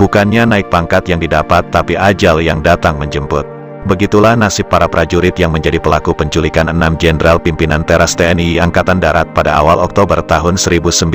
Bukannya naik pangkat yang didapat tapi ajal yang datang menjemput. Begitulah nasib para prajurit yang menjadi pelaku penculikan 6 jenderal pimpinan teras TNI Angkatan Darat pada awal Oktober tahun 1965.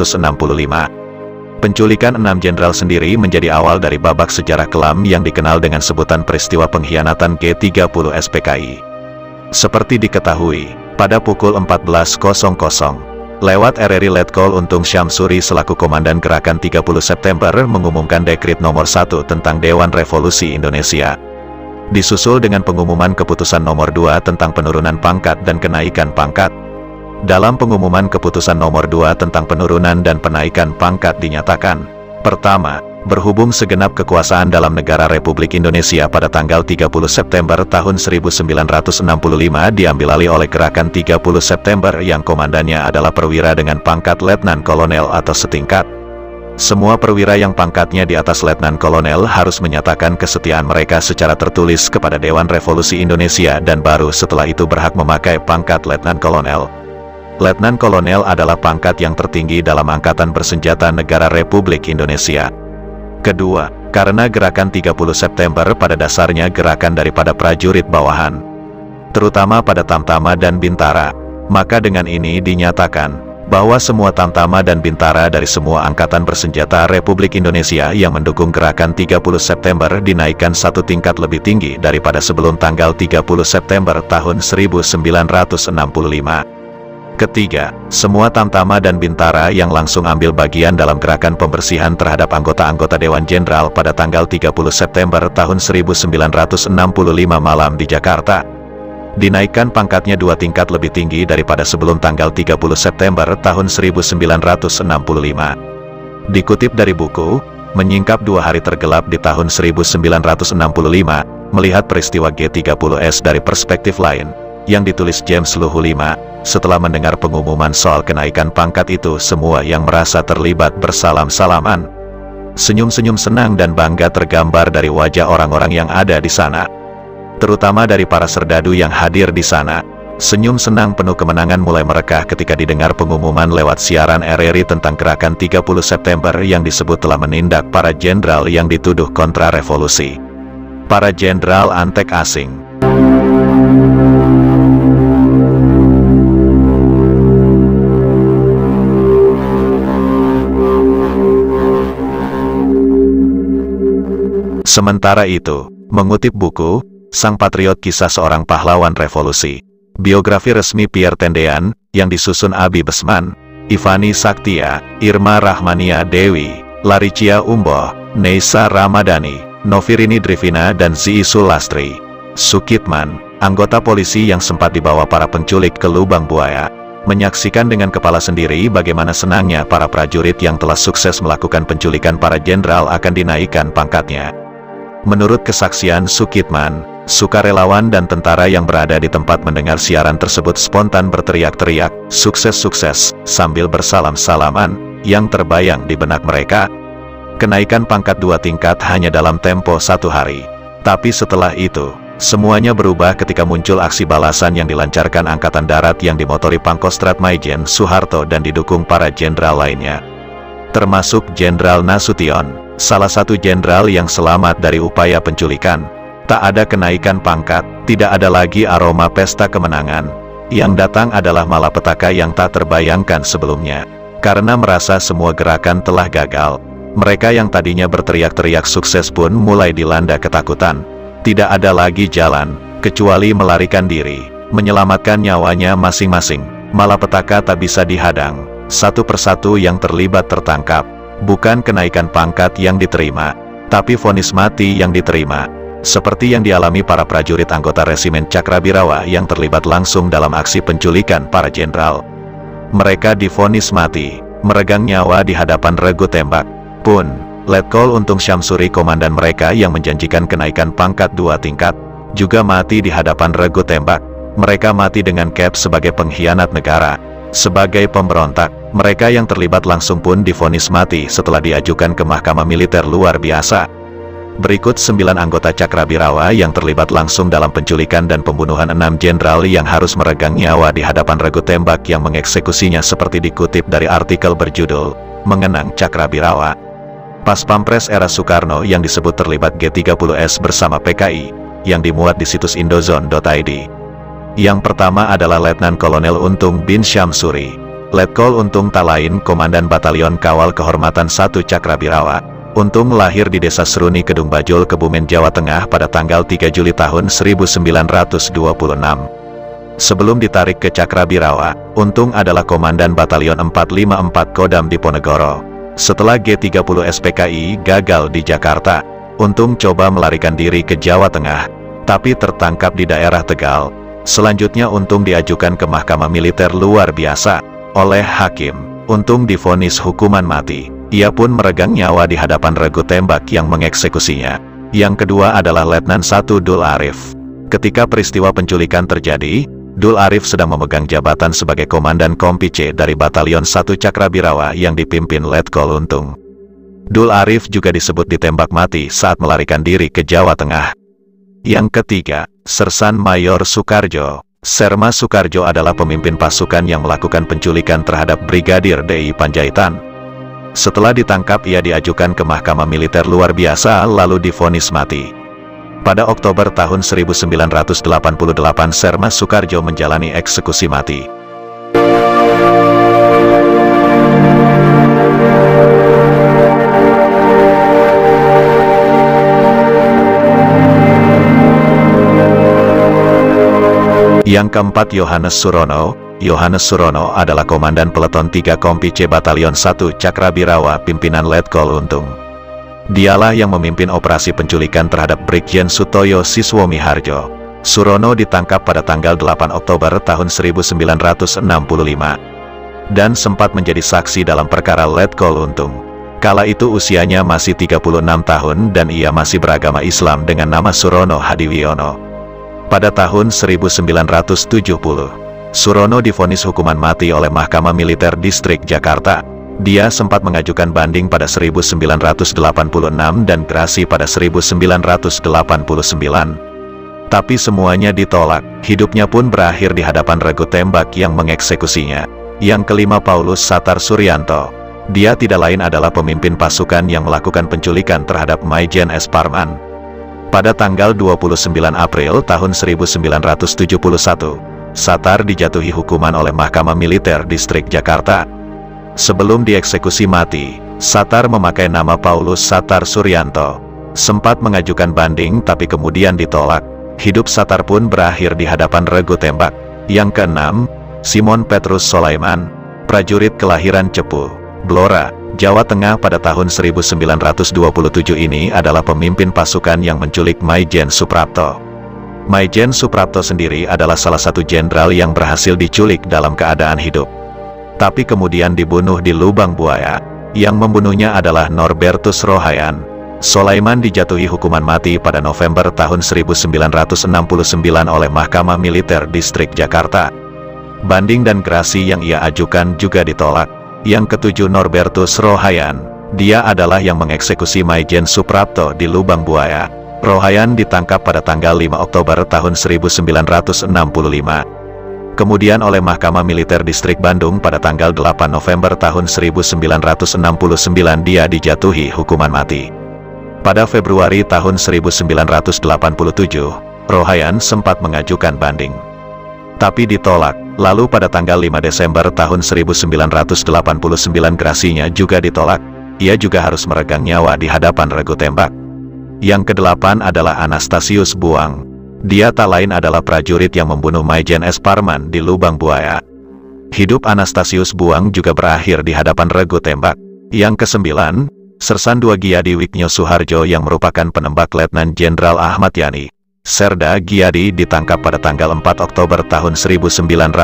Penculikan 6 jenderal sendiri menjadi awal dari babak sejarah kelam yang dikenal dengan sebutan peristiwa pengkhianatan G30 SPKI. Seperti diketahui, pada pukul 14.00, lewat RRI Letkol Untung Syamsuri selaku Komandan Gerakan 30 September mengumumkan Dekrit Nomor 1 tentang Dewan Revolusi Indonesia. Disusul dengan pengumuman Keputusan Nomor 2 tentang penurunan pangkat dan kenaikan pangkat. Dalam pengumuman Keputusan Nomor 2 tentang penurunan dan penaikan pangkat dinyatakan, pertama, berhubung segenap kekuasaan dalam negara Republik Indonesia pada tanggal 30 September tahun 1965 diambil alih oleh Gerakan 30 September yang komandannya adalah perwira dengan pangkat Letnan Kolonel atau setingkat. Semua perwira yang pangkatnya di atas Letnan Kolonel harus menyatakan kesetiaan mereka secara tertulis kepada Dewan Revolusi Indonesia dan baru setelah itu berhak memakai pangkat Letnan Kolonel. Letnan Kolonel adalah pangkat yang tertinggi dalam Angkatan Bersenjata Negara Republik Indonesia. Kedua, karena Gerakan 30 September pada dasarnya gerakan daripada prajurit bawahan, terutama pada Tamtama dan Bintara, maka dengan ini dinyatakan bahwa semua Tamtama dan Bintara dari semua Angkatan Bersenjata Republik Indonesia yang mendukung Gerakan 30 September dinaikkan satu tingkat lebih tinggi daripada sebelum tanggal 30 September tahun 1965. Ketiga, semua Tamtama dan Bintara yang langsung ambil bagian dalam gerakan pembersihan terhadap anggota-anggota Dewan Jenderal pada tanggal 30 September tahun 1965 malam di Jakarta, dinaikkan pangkatnya 2 tingkat lebih tinggi daripada sebelum tanggal 30 September tahun 1965. Dikutip dari buku, Menyingkap 2 Hari Tergelap di tahun 1965, melihat peristiwa G30S dari perspektif lain, yang ditulis James Luhu 5, setelah mendengar pengumuman soal kenaikan pangkat itu semua yang merasa terlibat bersalam-salaman. Senyum-senyum senang dan bangga tergambar dari wajah orang-orang yang ada di sana, terutama dari para serdadu yang hadir di sana. Senyum senang penuh kemenangan mulai merekah ketika didengar pengumuman lewat siaran RRI tentang Gerakan 30 September yang disebut telah menindak para jenderal yang dituduh kontra revolusi. Para jenderal antek asing. Sementara itu, mengutip buku, Sang Patriot Kisah Seorang Pahlawan Revolusi, biografi resmi Pierre Tendean, yang disusun Abi Besman, Ivani Saktia, Irma Rahmania Dewi, Laricia Umboh, Neisa Ramadhani, Novirini Drivina dan Zii Sulastri, Sukitman, anggota polisi yang sempat dibawa para penculik ke lubang buaya, menyaksikan dengan kepala sendiri bagaimana senangnya para prajurit yang telah sukses melakukan penculikan para jenderal akan dinaikkan pangkatnya. Menurut kesaksian Sukitman, sukarelawan dan tentara yang berada di tempat mendengar siaran tersebut spontan berteriak-teriak, "Sukses, sukses," sambil bersalam-salaman, yang terbayang di benak mereka. Kenaikan pangkat 2 tingkat hanya dalam tempo 1 hari. Tapi setelah itu, semuanya berubah ketika muncul aksi balasan yang dilancarkan Angkatan Darat yang dimotori Pangkostrat Maijen Soeharto dan didukung para jenderal lainnya. Termasuk Jenderal Nasution, salah satu jenderal yang selamat dari upaya penculikan. Tak ada kenaikan pangkat, tidak ada lagi aroma pesta kemenangan. Yang datang adalah malapetaka yang tak terbayangkan sebelumnya. Karena merasa semua gerakan telah gagal, mereka yang tadinya berteriak-teriak sukses pun mulai dilanda ketakutan. Tidak ada lagi jalan, kecuali melarikan diri, menyelamatkan nyawanya masing-masing. Malapetaka tak bisa dihadang. Satu persatu yang terlibat tertangkap. Bukan kenaikan pangkat yang diterima, tapi vonis mati yang diterima. Seperti yang dialami para prajurit anggota Resimen Cakrabirawa yang terlibat langsung dalam aksi penculikan para jenderal. Mereka divonis mati, meregang nyawa di hadapan regu tembak. Pun, Letkol Untung Syamsuri komandan mereka yang menjanjikan kenaikan pangkat 2 tingkat, juga mati di hadapan regu tembak. Mereka mati dengan cap sebagai pengkhianat negara. Sebagai pemberontak, mereka yang terlibat langsung pun divonis mati setelah diajukan ke Mahkamah Militer Luar Biasa. Berikut 9 anggota Cakrabirawa yang terlibat langsung dalam penculikan dan pembunuhan 6 jenderal yang harus meregang nyawa di hadapan regu tembak yang mengeksekusinya seperti dikutip dari artikel berjudul, "Mengenang Cakrabirawa." Paspampres era Soekarno yang disebut terlibat G30S bersama PKI, yang dimuat di situs indozone.id. Yang pertama adalah Letnan Kolonel Untung bin Syamsuri. Letkol Untung tak lain Komandan Batalion Kawal Kehormatan 1 Cakrabirawa. Untung lahir di Desa Seruni Kedung Bajul, Kebumen, Jawa Tengah pada tanggal 3 Juli tahun 1926. Sebelum ditarik ke Cakrabirawa, Untung adalah Komandan Batalion 454 Kodam Diponegoro. Setelah G30 SPKI gagal di Jakarta, Untung coba melarikan diri ke Jawa Tengah, tapi tertangkap di daerah Tegal. Selanjutnya Untung diajukan ke Mahkamah Militer Luar Biasa. Oleh hakim, Untung divonis hukuman mati. Ia pun meregang nyawa di hadapan regu tembak yang mengeksekusinya. Yang kedua adalah Letnan 1 Dul Arif. Ketika peristiwa penculikan terjadi, Dul Arif sedang memegang jabatan sebagai Komandan Kompi C dari Batalion 1 Cakrabirawa yang dipimpin Letkol Untung. Dul Arif juga disebut ditembak mati saat melarikan diri ke Jawa Tengah. Yang ketiga, Sersan Mayor Soekarjo. Serma Soekarjo adalah pemimpin pasukan yang melakukan penculikan terhadap Brigadir DI Panjaitan. Setelah ditangkap, ia diajukan ke Mahkamah Militer Luar Biasa lalu divonis mati. Pada Oktober tahun 1988 Serma Soekarjo menjalani eksekusi mati. Yang keempat, Yohanes Surono. Yohanes Surono adalah Komandan Peleton 3 Kompi C Batalion 1 Cakrabirawa pimpinan Letkol Untung. Dialah yang memimpin operasi penculikan terhadap Brigjen Sutoyo Siswomiharjo. Surono ditangkap pada tanggal 8 Oktober tahun 1965 dan sempat menjadi saksi dalam perkara Letkol Untung. Kala itu usianya masih 36 tahun dan ia masih beragama Islam dengan nama Surono Hadiwiono. Pada tahun 1970, Surono divonis hukuman mati oleh Mahkamah Militer Distrik Jakarta. Dia sempat mengajukan banding pada 1986 dan gerasi pada 1989. Tapi semuanya ditolak. Hidupnya pun berakhir di hadapan regu tembak yang mengeksekusinya. Yang kelima, Paulus Satar Suryanto. Dia tidak lain adalah pemimpin pasukan yang melakukan penculikan terhadap Maijen S. Parman. Pada tanggal 29 April tahun 1971, Satar dijatuhi hukuman oleh Mahkamah Militer Distrik Jakarta. Sebelum dieksekusi mati, Satar memakai nama Paulus Satar Suryanto. Sempat mengajukan banding tapi kemudian ditolak. Hidup Satar pun berakhir di hadapan regu tembak. Yang keenam, Simon Petrus Solaiman, prajurit kelahiran Cepu, Blora, Jawa Tengah pada tahun 1927 ini adalah pemimpin pasukan yang menculik Maijen Suprapto. Maijen Suprapto sendiri adalah salah satu jenderal yang berhasil diculik dalam keadaan hidup, tapi kemudian dibunuh di Lubang Buaya. Yang membunuhnya adalah Norbertus Rohayan. Solaiman dijatuhi hukuman mati pada November tahun 1969 oleh Mahkamah Militer Distrik Jakarta. Banding dan gerasi yang ia ajukan juga ditolak. Yang ketujuh, Norbertus Rohayan. Dia adalah yang mengeksekusi Maijen Suprapto di Lubang Buaya. Rohayan ditangkap pada tanggal 5 Oktober tahun 1965. Kemudian oleh Mahkamah Militer Distrik Bandung pada tanggal 8 November tahun 1969 dia dijatuhi hukuman mati. Pada Februari tahun 1987, Rohayan sempat mengajukan banding, tapi ditolak. Lalu pada tanggal 5 Desember tahun 1989 gerasinya juga ditolak. Ia juga harus meregang nyawa di hadapan regu tembak. Yang kedelapan adalah Anastasius Buang. Dia tak lain adalah prajurit yang membunuh Maijen S. Parman di Lubang Buaya. Hidup Anastasius Buang juga berakhir di hadapan regu tembak. Yang kesembilan, Sersan II Giadi Wiknyo Suharjo yang merupakan penembak Letnan Jenderal Ahmad Yani. Serda Giadi ditangkap pada tanggal 4 Oktober tahun 1965.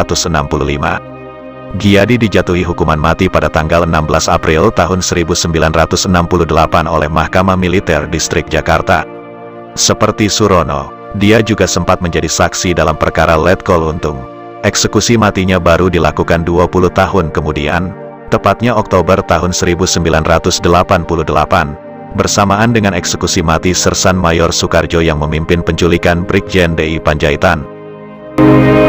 Giadi dijatuhi hukuman mati pada tanggal 16 April tahun 1968 oleh Mahkamah Militer Distrik Jakarta. Seperti Surono, dia juga sempat menjadi saksi dalam perkara Letkol Untung. Eksekusi matinya baru dilakukan 20 tahun kemudian, tepatnya Oktober tahun 1988. Bersamaan dengan eksekusi mati Sersan Mayor Soekarjo yang memimpin penculikan Brigjen DI Panjaitan.